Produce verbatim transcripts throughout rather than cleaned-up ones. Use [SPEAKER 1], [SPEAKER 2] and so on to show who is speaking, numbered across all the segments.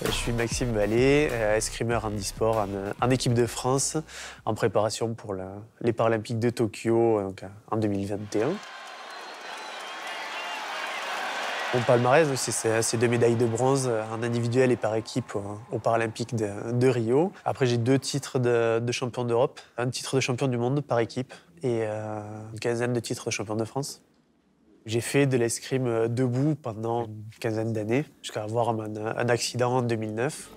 [SPEAKER 1] Je suis Maxime Vallée, escrimeur handisport en, en équipe de France, en préparation pour la, les Paralympiques de Tokyo donc, en deux mille vingt et un. Mon palmarès, c'est deux médailles de bronze en individuel et par équipe aux Paralympiques de, de Rio. Après, j'ai deux titres de, de champion d'Europe, un titre de champion du monde par équipe et euh, une quinzaine de titres de champion de France. J'ai fait de l'escrime debout pendant une quinzaine d'années, jusqu'à avoir un, un accident en deux mille neuf.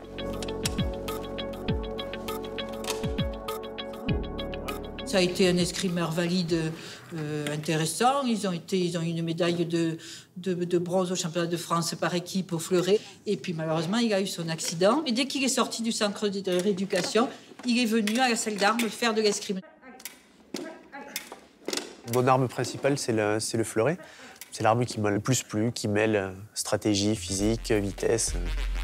[SPEAKER 2] Ça a été un escrimeur valide euh, intéressant. Ils ont, été, ils ont eu une médaille de, de, de bronze au championnat de France par équipe au fleuret. Et puis malheureusement, il a eu son accident. Et dès qu'il est sorti du centre de rééducation, il est venu à la salle d'armes faire de l'escrime.
[SPEAKER 1] Mon arme principale, c'est le, le fleuret. C'est l'arme qui m'a le plus plu, qui mêle stratégie, physique, vitesse.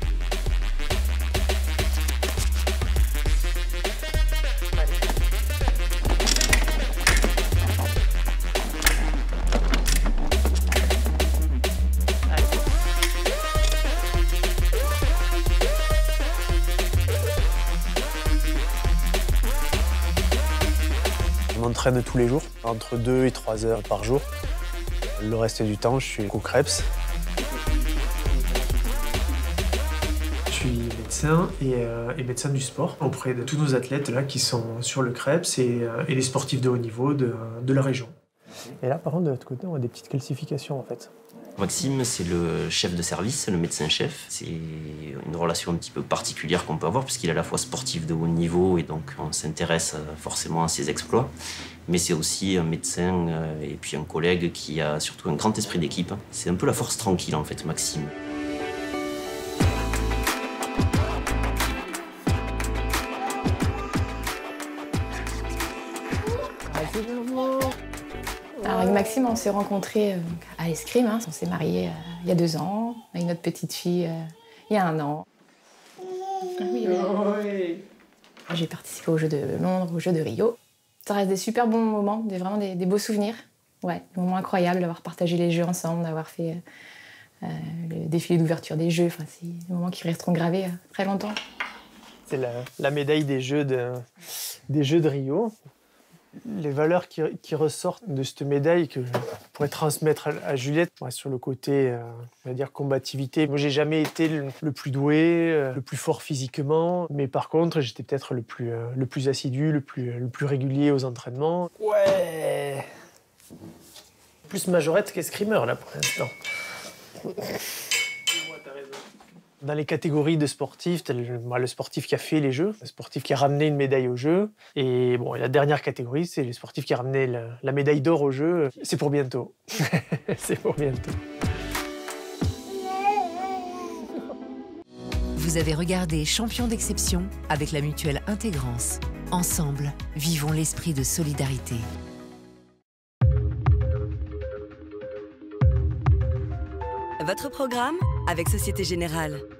[SPEAKER 1] Je m'entraîne tous les jours, entre deux et trois heures par jour. Le reste du temps, je suis au Krebs.
[SPEAKER 3] Je suis médecin et, euh, et médecin du sport auprès de tous nos athlètes là, qui sont sur le Krebs et, euh, et les sportifs de haut niveau de, de la région. Et là, par contre, de l'autre côté, on a des petites calcifications en fait.
[SPEAKER 4] Maxime, c'est le chef de service, le médecin-chef. C'est une relation un petit peu particulière qu'on peut avoir puisqu'il est à la fois sportif de haut niveau et donc on s'intéresse forcément à ses exploits. Mais c'est aussi un médecin et puis un collègue qui a surtout un grand esprit d'équipe. C'est un peu la force tranquille en fait, Maxime.
[SPEAKER 5] Alors avec Maxime, on s'est rencontrés euh, à l'escrime. Hein. On s'est mariés euh, il y a deux ans, avec notre petite fille euh, il y a un an. Oui, oui. J'ai participé aux Jeux de Londres, aux Jeux de Rio. Ça reste des super bons moments, des, vraiment des, des beaux souvenirs. Ouais, des moments incroyables d'avoir partagé les Jeux ensemble, d'avoir fait euh, le défilé d'ouverture des Jeux. Enfin, c'est des moments qui resteront gravés euh, très longtemps.
[SPEAKER 3] C'est la, la médaille des Jeux de, des Jeux de Rio. Les valeurs qui, qui ressortent de cette médaille que je pourrais transmettre à, à Juliette, ouais, sur le côté, euh, on va dire, combativité. Moi, j'ai jamais été le, le plus doué, euh, le plus fort physiquement, mais par contre, j'étais peut-être le plus, euh, le plus assidu, le plus, le plus régulier aux entraînements. Ouais. Plus majorette qu'escrimeur, là, pour l'instant. Dans les catégories de sportifs, t'as le, bah, le sportif qui a fait les Jeux, le sportif qui a ramené une médaille aux Jeux. Et bon, et la dernière catégorie, c'est le sportif qui a ramené la, la médaille d'or aux Jeux. C'est pour bientôt. C'est pour bientôt.
[SPEAKER 6] Vous avez regardé Champion d'exception avec la mutuelle Intégrance. Ensemble, vivons l'esprit de solidarité.
[SPEAKER 7] Votre programme avec Société Générale.